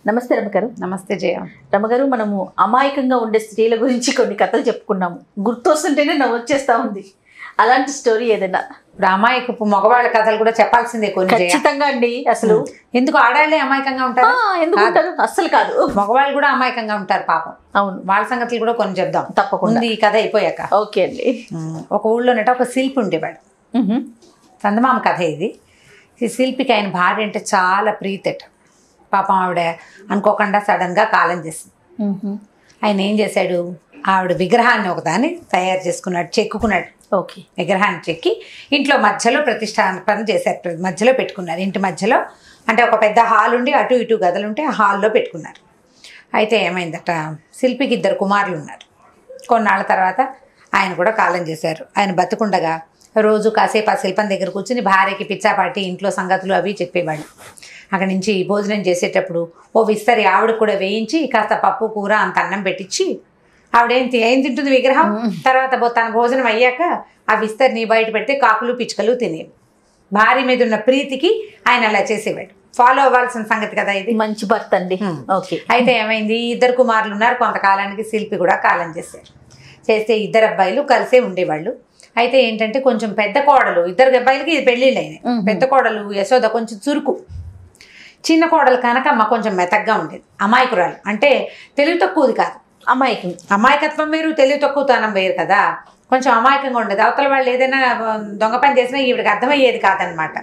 నమస్తే రమగారు. నమస్తే జయ. రమగారు, మనము అమాయకంగా ఉండే స్త్రీల గురించి కొన్ని కథలు చెప్పుకున్నాము. గుర్తొస్తుంటేనే నవ్వు వచ్చేస్తా ఉంది. అలాంటి స్టోరీ ఏదైనా? ఇప్పుడు అమాయకపు మగవాళ్ళ కథలు కూడా చెప్పాల్సిందే కొన్ని. ఖచ్చితంగా అండి. అసలు ఎందుకు ఆడాళ్ళే అమాయకంగా ఉంటారు? ఎందుకు ఉంటారు? అస్సలు కాదు, మగవాళ్ళు కూడా అమాయకంగా ఉంటారు పాపం. అవును, వాళ్ళ సంగతులు కూడా కొన్ని చెప్దాం తప్పకుండా. ఈ కథ అయిపోయాక. ఓకే అండి. ఒక ఊళ్ళోనట ఒక శిల్పి ఉండేవాడు. చందమామ కథ ఇది. ఈ శిల్పికి ఆయన భార్య అంటే చాలా ప్రీతట. పాపం ఆవిడ అనుకోకుండా సడన్గా కాలం చేసింది. ఆయన ఏం చేశాడు, ఆవిడ విగ్రహాన్ని ఒకదాన్ని తయారు చేసుకున్నాడు, చెక్కుకున్నాడు. ఓకే, విగ్రహాన్ని చెక్కి ఇంట్లో మధ్యలో ప్రతిష్టాపన చేశారు. మధ్యలో పెట్టుకున్నారు. ఇంటి మధ్యలో అంటే ఒక పెద్ద హాల్ ఉండి అటు ఇటు గదులు ఉంటే ఆ హాల్లో పెట్టుకున్నారు. అయితే ఏమైందట, శిల్పికి 2 కుమారులు ఉన్నారు. కొన్నాళ్ళ తర్వాత ఆయన కూడా కాలం చేశారు. ఆయన బతుకుండగా రోజు కాసేపు ఆ శిల్పం దగ్గర కూర్చుని భార్యకి పిచ్చాపాటి ఇంట్లో సంగతులు అవి చెప్పేవాళ్ళు. అక్కడి నుంచి భోజనం చేసేటప్పుడు ఓ విస్తరి ఆవిడ కూడా వేయించి కాస్త పప్పు కూర అంత అన్నం పెట్టించి ఏం తింటుంది విగ్రహం. తర్వాత తన భోజనం అయ్యాక ఆ విస్తరిని బయట పెడితే కాకులు పిచ్చుకలు తినేవి. భార్య మీద ఉన్న ప్రీతికి ఆయన అలా చేసేవాడు. ఫాలో అవ్వాల్సిన సంగతి కదా ఇది. మంచి భర్త అండి. ఓకే. అయితే ఏమైంది, 2 కుమారులు ఉన్నారు. కొంతకాలానికి శిల్పి కూడా కాలం చేశారు. చేస్తే 2 అబ్బాయిలు కలిసే ఉండేవాళ్ళు. అయితే ఏంటంటే కొంచెం పెద్ద కోడలు, 2 అబ్బాయిలకి పెళ్ళిళ్ళు అయినాయి. పెద్ద కోడలు యశోద కొంచెం చురుకు, చిన్న కోడలు కనకమ్మ కొంచెం మెతగ్గా ఉండేది. అమాయకురాలు అంటే తెలివి తక్కువది కాదు. అమాయకత్వం వేరు, తెలివి తక్కువతనం వేరు కదా. కొంచెం అమాయకంగా ఉండేది. అవతల వాళ్ళు ఏదైనా దొంగ పని చేసినా ఈవిడికి అర్థమయ్యేది కాదనమాట.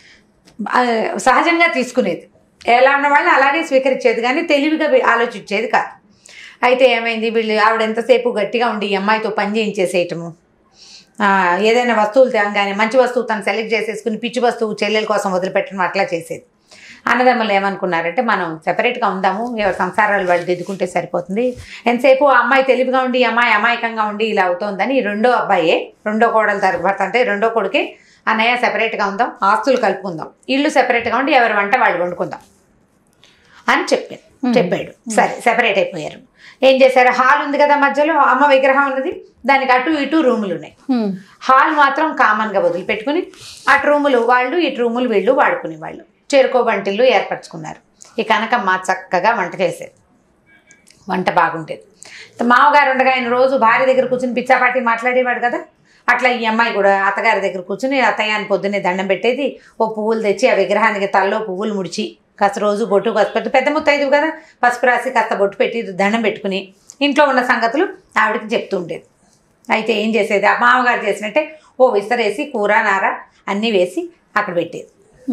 సహజంగా తీసుకునేది. ఎలా ఉన్న వాళ్ళని అలాగే స్వీకరించేది, కానీ తెలివిగా ఆలోచించేది కాదు. అయితే ఏమైంది, ఆవిడ ఎంతసేపు గట్టిగా ఉండి ఈ అమ్మాయితో పని చేయించేసేయటము, ఏదైనా వస్తువులు తేగానే మంచి వస్తువు తను సెలెక్ట్ చేసేసుకుని పిచ్చి వస్తువు చెల్లెల కోసం వదిలిపెట్టడం అట్లా చేసేది. అన్నదమ్ములు ఏమనుకున్నారంటే, మనం సెపరేట్గా ఉందాము, ఎవరి సంసారాలు వాళ్ళు దిద్దుకుంటే సరిపోతుంది. ఎంతసేపు ఆ అమ్మాయి తెలివిగా ఉండి ఈ అమ్మాయి అమాయకంగా ఉండి ఇలా అవుతోందని రెండో కోడలు భర్త అంటే రెండో కొడుకే, అన్నయ్య సెపరేట్గా ఉందాం, ఆస్తులు కలుపుకుందాం, ఇల్లు సెపరేట్గా ఉండి ఎవరి వంట వాళ్ళు వండుకుందాం అని చెప్పాడు. సరే, సెపరేట్ అయిపోయారు. ఏం చేశారు, హాల్ ఉంది కదా మధ్యలో, అమ్మ విగ్రహం ఉన్నది, దానికి అటు ఇటు రూములు ఉన్నాయి. హాల్ మాత్రం కామన్గా వదిలిపెట్టుకుని అటు రూములు వాళ్ళు, ఇటు రూములు వీళ్ళు వాడుకునేవాళ్ళు. చేరుకో వంటిల్లు ఏర్పరచుకున్నారు. ఈ కనకమ్మ చక్కగా వంట చేసేది. వంట బాగుండేది. మామగారు ఉండగా ఆయన రోజు భార్య దగ్గర కూర్చుని పిచ్చాపాటి మాట్లాడేవాడు కదా. అట్లా ఈ అమ్మాయి కూడా అత్తగారి దగ్గర కూర్చుని అత్తయ్యాన్ని పొద్దున్నే దండం పెట్టేది. ఓ పువ్వులు తెచ్చి ఆ విగ్రహానికి తల్లో పువ్వులు ముడిచి కాస్త రోజు బొట్టు పెట్టి, పెద్ద ముత్తైదు కదా, పసుపు రాసి కాస్త బొట్టు పెట్టి దండం పెట్టుకుని ఇంట్లో ఉన్న సంగతులు ఆవిడకి చెప్తూ ఉండేది. అయితే ఏం చేసేది, ఆ మామగారు చేసినట్టే ఓ విస్తరేసి కూర నార అన్నీ వేసి అక్కడ పెట్టేది.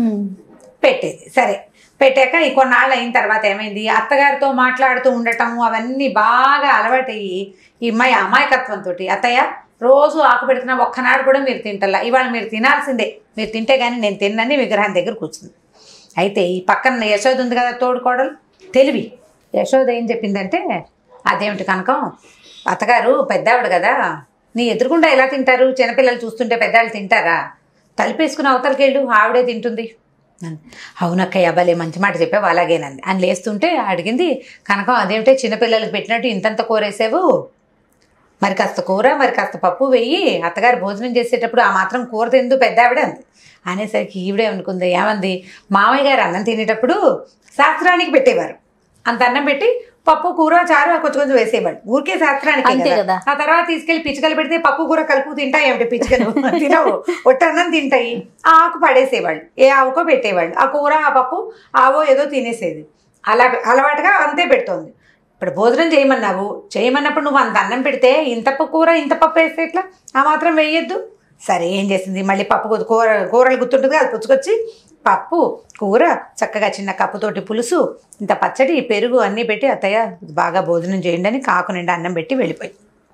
సరే, పెట్టాక ఈ కొన్నాళ్ళు అయిన తర్వాత ఏమైంది, అత్తగారితో మాట్లాడుతూ ఉండటం అవన్నీ బాగా అలవాటయ్యి ఈ అమ్మాయి అమాయకత్వంతో, అత్తయ్య రోజు ఆకు పెడుతున్నా ఒక్కనాడు కూడా మీరు తింటల్లా, ఇవాళ మీరు తినాల్సిందే, మీరు తింటే కానీ నేను తిన్నని విగ్రహం దగ్గర కూర్చుంది. అయితే ఈ పక్కన యశోద ఉంది కదా తోడుకోడలు, తెలివి. యశోద ఏం చెప్పిందంటే, అదేమిటి కనకం, అత్తగారు పెద్దావిడ కదా, నీ ఎదురుగుండా ఎలా తింటారు, చిన్నపిల్లలు చూస్తుంటే పెద్దవాళ్ళు తింటారా, తలిపేసుకుని అవతలకెళ్ళు, ఆవిడే తింటుంది. అవునక్కయ్య, భలే మంచి మాట చెప్పావు, అలాగేనంది అని లేస్తుంటే అడిగింది కనకం, అదేమిటే చిన్నపిల్లలకు పెట్టినట్టు ఇంతంత కూరేసావు, మరి కాస్త కూర మరి కాస్త పప్పు వెయ్యి, అత్తగారు భోజనం చేసేటప్పుడు ఆ మాత్రం కూర తిందు పెద్దావిడ అంది. అనేసరికి ఈవిడే అనుకుంది, ఏమంది, మామయ్య గారు అన్నం తినేటప్పుడు శాస్త్రానికి పెట్టేవారు, అంత అన్నం పెట్టి పప్పు కూర చారు కొంచెం కొంచెం వేసేవాడు, ఊరికే శాస్త్రానికి కదా. ఆ తర్వాత తీసుకెళ్లి పిచ్చుకలు పెడితే పప్పు కూర కలుపు తింటాయి, ఏమిటి పిచ్చుకలు తినవు, ఒట్టన్నం తింటాయి, ఆ ఆకు పడేసేవాళ్ళు, ఏ ఆవుకో పెట్టేవాళ్ళు, ఆ కూర ఆ పప్పు ఆవో ఏదో తినేసేది. అలా అలవాటుగా అంతే పెడుతోంది. ఇప్పుడు భోజనం చేయమన్నప్పుడు నువ్వు అంత అన్నం పెడితే ఇంత కూర ఇంత పప్పు వేస్తే ఎట్లా, ఆ మాత్రం వేయొద్దు. సరే, ఏం చేసింది, మళ్ళీ పప్పు కూరలు గుర్తుంటుంది అది పుచ్చుకొచ్చి పప్పు కూర చక్కగా చిన్న కప్పుతోటి పులుసు, ఇంత పచ్చడి పెరుగు అన్నీ పెట్టి, అత్తయ్య బాగా భోజనం చేయండి అని కాకు నిండా అన్నం పెట్టి వెళ్ళిపోయి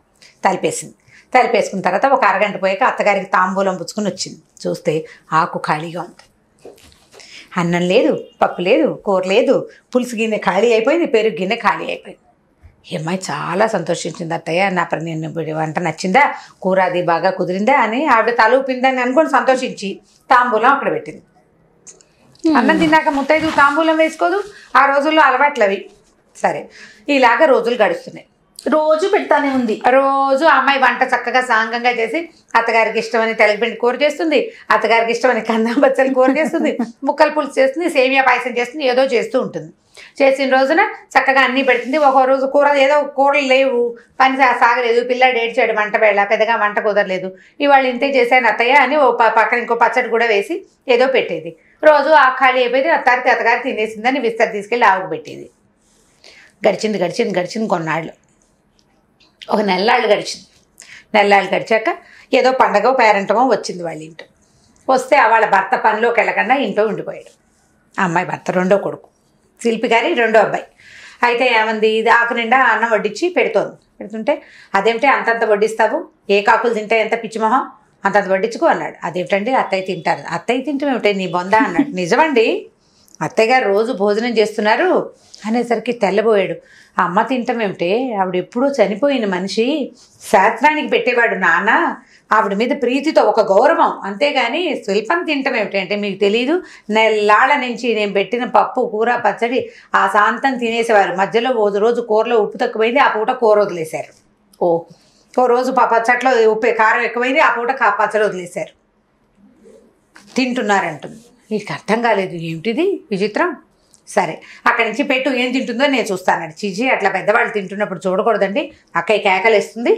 తలిపేసుకున్న తర్వాత ఒక అరగంట పోయాక అత్తగారికి తాంబూలం పుచ్చుకుని వచ్చింది. చూస్తే ఆకు ఖాళీగా ఉంది, అన్నం లేదు, పప్పు లేదు, కూర లేదు, పులుసు గిన్నె ఖాళీ అయిపోయింది, పెరుగు గిన్నె ఖాళీ అయిపోయింది. ఈ అమ్మాయి చాలా సంతోషించింది. అత్తయ్య నేను వంట నచ్చిందా, కూర అది బాగా కుదిరిందా అని ఆవిడ తల ఊపిందని అనుకొని సంతోషించి తాంబూలం అక్కడ పెట్టింది. అన్నం తిన్నాక ముత్తైదు తాంబూలం వేసుకోదు, ఆ రోజుల్లో అలవాట్లు అవి. సరే, ఇలాగ రోజులు గడుస్తున్నాయి. రోజు పెడతానే ఉంది. రోజు అమ్మాయి వంట చక్కగా సాంగంగా చేసి అత్తగారికి ఇష్టమని తెలగపిండి కూర చేస్తుంది, అత్తగారికి ఇష్టమని కందం బచ్చలి కూర చేస్తుంది, ముక్కలు పులుసు చేస్తుంది, సేమియా పాయసం చేస్తుంది, ఏదో చేస్తూ ఉంటుంది. చేసిన రోజున చక్కగా అన్నీ పెడుతుంది. ఒక రోజు కూర ఏదో కూరలు లేవు, పని సాగలేదు, పిల్లాడు ఏడ్చాడు వంట వేళ, పెద్దగా వంట కుదరలేదు, ఇవాళ ఇంతే చేశాను అత్తయ్య అని ఓ పక్కన ఇంకో పచ్చడి కూడా వేసి ఏదో పెట్టేది. రోజు ఆ ఖాళీ అయిపోయింది, అత్తగారు తినేసిందని విస్తరి తీసుకెళ్ళి ఆవుకు పెట్టేది. గడిచింది కొన్నాళ్ళు, ఒక నెల్లాళ్ళు గడిచింది. నెల్లాళ్ళు గడిచాక ఏదో పండగో పేరెంటమో వచ్చింది వాళ్ళ ఇంట్లో. వస్తే వాళ్ళ భర్త పనిలోకి వెళ్ళకుండా ఇంట్లో ఉండిపోయాడు. ఆ అమ్మాయి భర్త రెండో కొడుకు, శిల్పి గారి రెండో అబ్బాయి. అయితే ఏమంది, ఇది ఆకు నిండా అన్నం వడ్డించి పెడుతుంటే అదేమిటి అంతంత వడ్డిస్తావు, ఏ కాకులు తింటాయి, ఎంత పిచ్చిమొహం, అంతంత వడ్డించుకో అన్నాడు. అదేమిటండి అత్తయ్య తింటారు. అత్తయ్య తింటాం ఏమిటి నీ బొందా అన్నాడు. నిజమండి, అత్తయ్య గారు రోజు భోజనం చేస్తున్నారు అనేసరికి తెల్లబోయాడు. ఆ అమ్మ తింటాం ఏమిటి, ఆవిడ ఎప్పుడూ చనిపోయిన మనిషి, శాస్త్రానికి పెట్టేవాడు నాన్న, ఆవిడ మీద ప్రీతితో ఒక గౌరవం, అంతేగాని శిల్పం తింటాం ఏమిటి అంటే మీకు తెలీదు, నెల్లాళ్ళ నుంచి నేను పెట్టిన పప్పు కూర పచ్చడి ఆ శాంతం తినేసేవారు. మధ్యలో రోజు కూరలో ఉప్పు తక్కువైంది, ఆ పూట కూర వదిలేశారు. ఓ రోజు పచ్చట్లో ఉప్పు కారం ఎక్కువైంది, ఆ పూట పచ్చడి వదిలేశారు. తింటున్నారంటుంది. వీళ్ళకి అర్థం కాలేదు, ఏమిటిది విచిత్రం. సరే అక్కడి నుంచి పెట్టు, ఏం తింటుందో నేను చూస్తాను. చిచి అట్లా పెద్దవాళ్ళు తింటున్నప్పుడు చూడకూడదండి, అక్కయ్య కేకలేస్తుంది,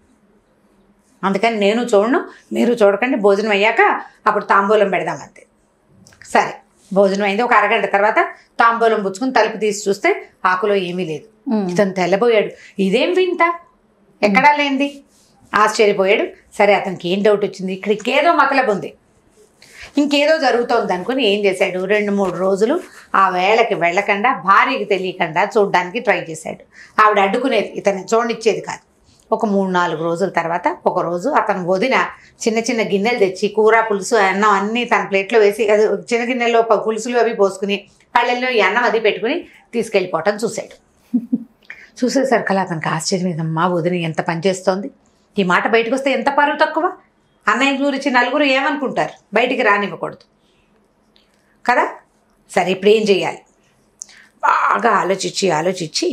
అందుకని నేను చూడను, మీరు చూడకండి, భోజనం అయ్యాక అప్పుడు తాంబూలం పెడదామంతే. సరే భోజనం అయింది. ఒక అరగంట తర్వాత తాంబూలం పుచ్చుకుని తలుపు తీసి చూస్తే ఆకులో ఏమీ లేదు. ఇతను తెల్లబోయాడు, ఇదేం వింత, ఎక్కడా లేనిది, ఆశ్చర్యపోయాడు. సరే అతనికి ఏం డౌట్ వచ్చింది, ఇక్కడ ఇంకేదో మతలబు ఉంది, ఇంకేదో జరుగుతోంది అనుకుని ఏం చేశాడు, 2-3 రోజులు ఆ వేళకి వెళ్ళకుండా, భార్యకి తెలియకుండా చూడడానికి ట్రై చేశాడు. ఆవిడ అడ్డుకునేది, ఇతను చూడనిచ్చేది కాదు. ఒక 3-4 రోజుల తర్వాత ఒకరోజు అతను వదిన చిన్న గిన్నెలు తెచ్చి కూర పులుసు అన్నం అన్నీ తన ప్లేట్లో వేసి, అది చిన్న గిన్నెల్లో పులుసులు అవి పోసుకుని పళ్ళెల్లో ఈ అన్నం అది పెట్టుకుని తీసుకెళ్ళిపోవటం చూశాడు. చూసేసరికి అతనికి ఆశ్చర్యం, అమ్మా వదిన ఎంత పనిచేస్తోంది, ఈ మాట బయటకు వస్తే ఎంత పరువు తక్కువ, అన్నయ్య గురించి నలుగురు ఏమనుకుంటారు, బయటికి రానివ్వకూడదు కదా. సరే ఇప్పుడు ఏం చేయాలి, బాగా ఆలోచించి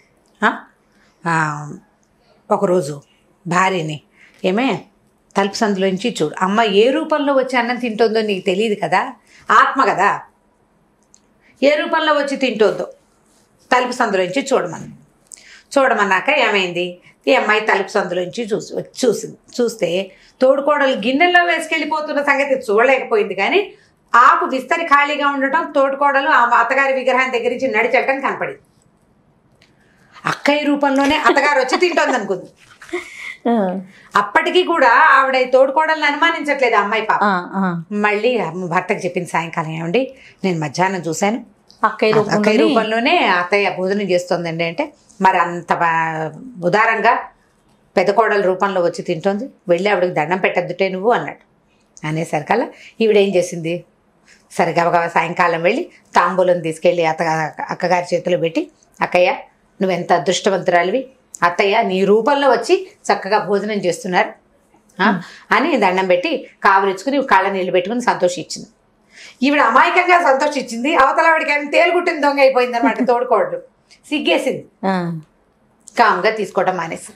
ఒకరోజు భార్యని, ఏమే తలుపు సందులోంచి చూడు, అమ్మ ఏ రూపంలో వచ్చి అన్నం తింటుందో నీకు తెలియదు కదా, ఆత్మ కదా, ఏ రూపంలో వచ్చి తింటుందో తలుపు సందులోంచి చూడమన్నాక ఏమైంది, ఈ అమ్మాయి తలుపు సందులోంచి చూస్తే తోడుకోడలు గిన్నెల్లో వేసుకెళ్ళిపోతున్న సంగతి చూడలేకపోయింది. కానీ ఆకు విస్తరి ఖాళీగా ఉండటం, తోడుకోడలు ఆ అత్తగారి విగ్రహం దగ్గర నుంచి నడిచెట్టడం కనపడింది. అక్కయ్య రూపంలోనే అత్తగారు వచ్చి తింటోంది అనుకుంది. అప్పటికీ కూడా ఆవిడ తోడుకోడల్ని అనుమానించట్లేదు అమ్మాయి పాప. మళ్ళీ భర్తకు చెప్పింది సాయంకాలం, ఏమండి నేను మధ్యాహ్నం చూశాను, అక్కయ్య రూపంలోనే అత్తయ్య భోజనం చేస్తోందండి అంటే, మరి అంత ఉదారంగా పెద్ద కోడల రూపంలో వచ్చి తింటోంది, వెళ్ళి ఆవిడకి దండం పెట్టద్దుటే నువ్వు అన్నాడు. అనేసరికల్లా ఈవిడేం చేసింది, సరే గబగబా సాయంకాలం వెళ్ళి తాంబూలం తీసుకెళ్ళి అక్కగారి చేతిలో పెట్టి, అక్కయ్య నువ్వెంత అదృష్టవంతురాలివి, అత్తయ్య నీ రూపంలో వచ్చి చక్కగా భోజనం చేస్తున్నారు అని దండం పెట్టి కావలిచ్చుకుని కళ్ళ నీళ్ళు పెట్టుకుని సంతోషించింది. ఈవిడ అమాయకంగా సంతోషించింది, అవతల ఆవిడకి ఏమైనా తేలుగుట్టిన దొంగ అయిపోయింది అనమాట. తోడుకోవడం సిగ్గేసింది, కామ్గా తీసుకోవడం మానేసి.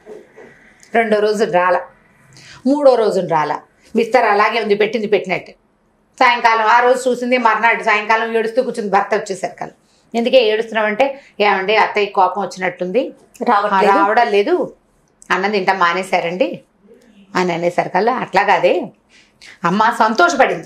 2వ రోజు రాల, 3వ రోజున రాల, విస్తర అలాగే ఉంది పెట్టినట్టు. సాయంకాలం ఆ రోజు చూసింది, మర్నాడు సాయంకాలం ఏడుస్తూ కూర్చుంది. భర్త వచ్చేసరికి, ఎందుకే ఏడుస్తున్నామంటే, ఏమండి అత్తయ్య కోపం వచ్చినట్టుంది, రావడం లేదు, అన్నం తింటాం మానేశారండి అని అనేసరికల్లా, అట్లా కాదే అమ్మ సంతోషపడింది.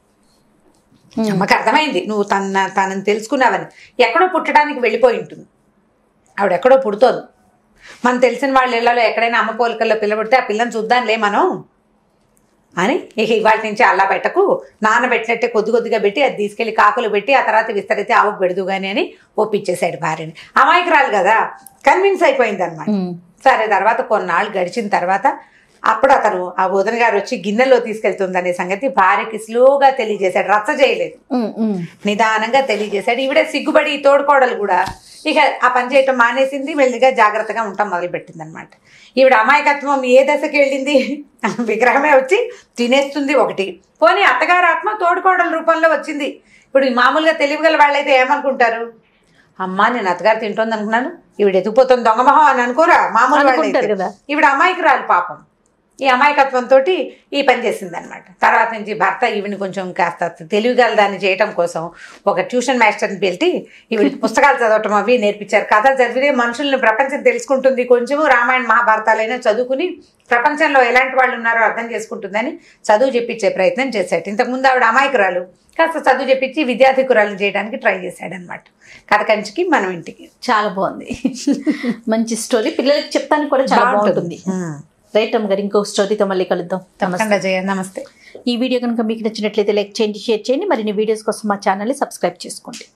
అమ్మకి అర్థమైంది నువ్వు తనని తెలుసుకున్నావని. ఎక్కడో పుట్టడానికి వెళ్ళిపోయి ఉంటుంది ఆవిడ, ఎక్కడో పుడుతోంది. మనం తెలిసిన వాళ్ళ ఇళ్లలో ఎక్కడైనా అమ్మ పోలికల్లో పిల్ల పుడితే ఆ పిల్లని చూద్దాంలే మనం అని, ఇక ఇవాళ నుంచి అల్లా పెట్టకు, నానబెట్టినట్టే కొద్దిగా పెట్టి అది తీసుకెళ్ళి కాకులు పెట్టి ఆ తర్వాత విస్తరైతే ఆవుకు పెడదు కానీ అని ఒప్పించేశాడు భార్యని. అమాయకురాలు కదా, కన్విన్స్ అయిపోయింది అనమాట. సరే తర్వాత కొన్నాళ్ళు గడిచిన తర్వాత అప్పుడు అతను ఆ వదిన గారు వచ్చి గిన్నెలో తీసుకెళ్తుందనే సంగతి భార్యకి స్లోగా తెలియజేశాడు, రచ్చ చేయలేదు, నిదానంగా తెలియజేశాడు. ఈవిడే సిగ్గుపడి తోడుకోడలు కూడా ఇక ఆ పని చేయటం మానేసింది, మెల్లిగా జాగ్రత్తగా ఉండటం మొదలుపెట్టింది అనమాట. ఈవిడ అమాయకత్వం ఏ దశకి వెళ్ళింది, విగ్రహమే వచ్చి తినేస్తుంది ఒకటి, పోనీ అత్తగారు ఆత్మ తోడుకోడల రూపంలో వచ్చింది. ఇప్పుడు మామూలుగా తెలివిగల వాళ్ళైతే ఏమనుకుంటారు, అమ్మా నేను అత్తగారు తింటోంది అనుకున్నాను, ఈవిడ ఎదిగిపోతుంది దొంగమొహం అని అనుకోరా మామూలు వాళ్ళు కదా. ఈవిడ అమాయకురాలు పాపం, ఈ అమాయకత్వంతో ఈ పని చేసింది అనమాట. తర్వాత నుంచి భర్త ఈవిని కొంచెం కాస్త తెలివిగల దాన్ని చేయటం కోసం ఒక ట్యూషన్ మాస్టర్ని పెట్టి ఈవిడికి పుస్తకాలు చదవటం అవి నేర్పించారు. కథలు చదివితే మనుషుల్ని ప్రపంచం తెలుసుకుంటుంది, కొంచెము రామాయణ మహాభారతాలైనా చదువుకుని ప్రపంచంలో ఎలాంటి వాళ్ళు ఉన్నారో అర్థం చేసుకుంటుందని చదువు చెప్పించే ప్రయత్నం చేశాడు. ఇంతకుముందు ఆవిడ అమాయకురాలు, కాస్త చదువు చెప్పించి విద్యార్థికురాలు చేయడానికి ట్రై చేశాడనమాట. కథ కంచికి మనం ఇంటికి. చాలా బాగుంది. మంచి స్టోరీ, పిల్లలకి చెప్తానికి కూడా చాలా బాగుంటుంది. రైట్ అమ్మ గారు, ఇంకో స్టోరీతో మళ్ళీ కలుద్దాం. నమస్తే. ఈ వీడియో కనుక మీకు నచ్చినట్లయితే లైక్ చేయండి, షేర్ చేయండి. మరిన్ని వీడియోస్ కోసం మా ఛానల్ని సబ్స్క్రైబ్ చేసుకోండి.